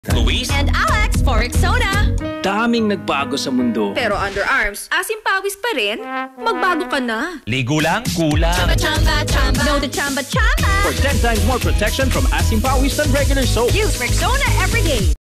Luis and Alex for Rexona. Daming nagbago sa mundo. Pero underarms, asim pawis pa rin. Magbago ka na. ligo lang, kulang. Chamba, chamba. No to chamba, chamba. For 10 times more protection from asim pawis than regular soap. Use Rexona every day.